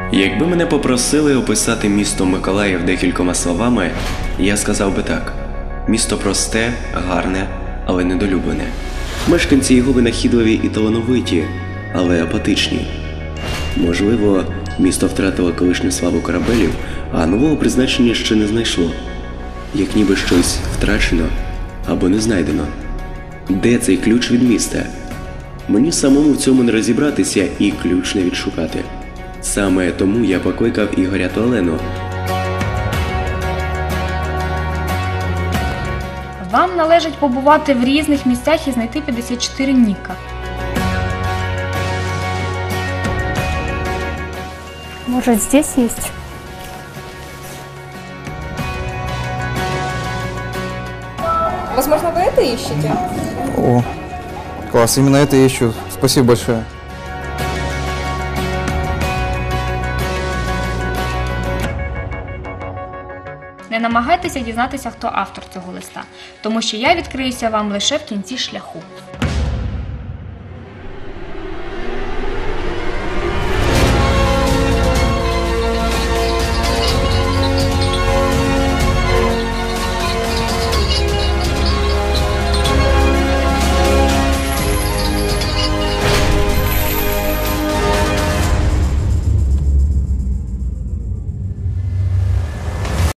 Якби мене попросили описати місто Миколаїв декількома словами, я сказав би так. Місто просте, гарне, але недолюблене. Мешканці його винахідливі і талановиті, але апатичні. Можливо, місто втратило колишню славу корабелів, а нового призначення ще не знайшло. Як ніби щось втрачено або не знайдено. Де цей ключ від міста? Мені самому в цьому не розібратися і ключ не відшукати. Саме тому я покликав Ігоря та Олену. Вам належить побувати в різних місцях і знайти 54 ніка. Может, здесь есть? Возможно, вы это ищете? О, класс, именно это я ищу. Спасибо большое. Не намагайтеся дізнатися, хто автор цього листа, тому що я відкриюся вам лише в кінці шляху.